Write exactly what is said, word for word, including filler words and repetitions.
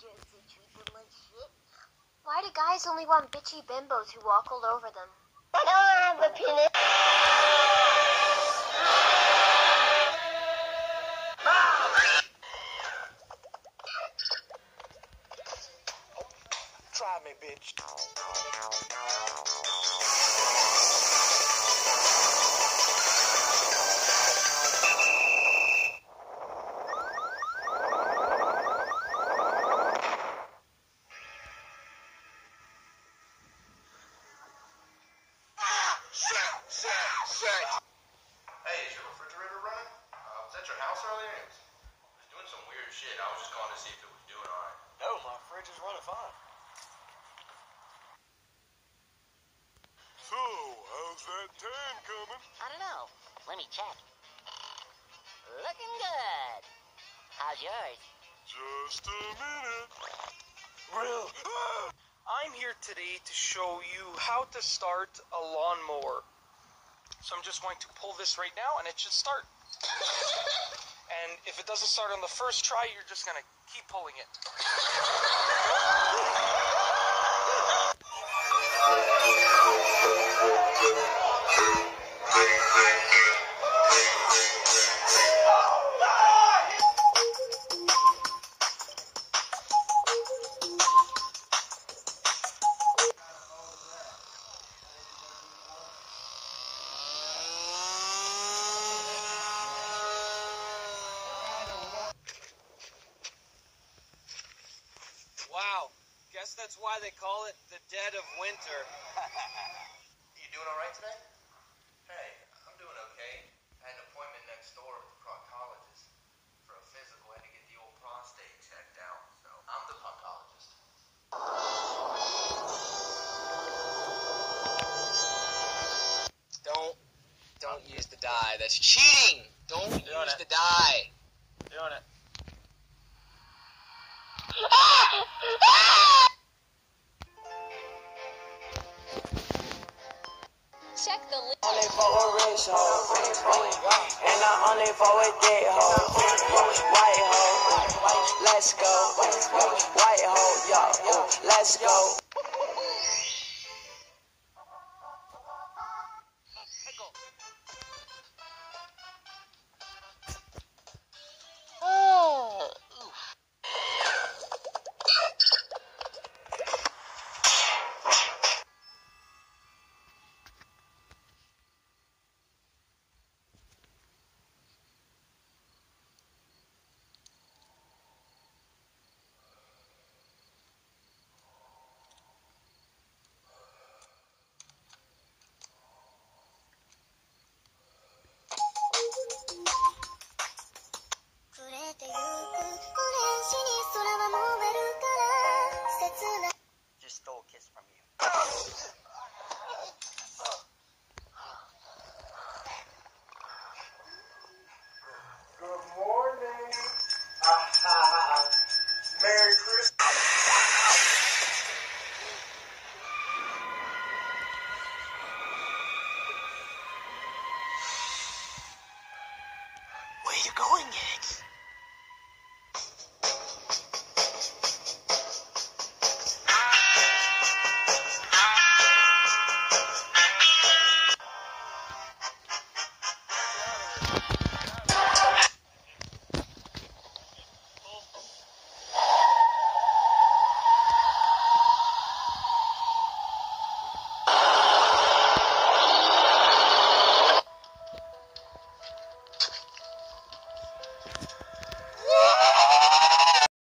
Jesse treat them like shit. Why do guys only want bitchy bimbos who walk all over them? I don't have a penis. Try me, bitch. Hey, is your refrigerator running? Uh, was at your house earlier? It was, it was doing some weird shit. I was just calling to see if it was doing alright. No, my fridge is running fine. So, how's that tan coming? I don't know. Let me check. Looking good. How's yours? Just a minute. Real. I'm here today to show you how to start a lawnmower. So I'm just going to pull this right now and it should start. And if it doesn't start on the first try, you're just going to keep pulling it. Wow, guess that's why they call it the dead of winter. You doing alright today? Hey, I'm doing okay. I had an appointment next door with the proctologist for a physical. I had to get the old prostate checked out. So I'm the proctologist. Don't, don't use the dye. That's cheating. Don't Doing use it. the dye. Doing it. Check the list. Only for a rich hoe, and I only for a dead hoe. White hoe, let's go. White hoe, yo, let's go. Just stole a kiss from you. Good morning. Ah, ah, ah. Merry Christmas. Where you going, Eggs?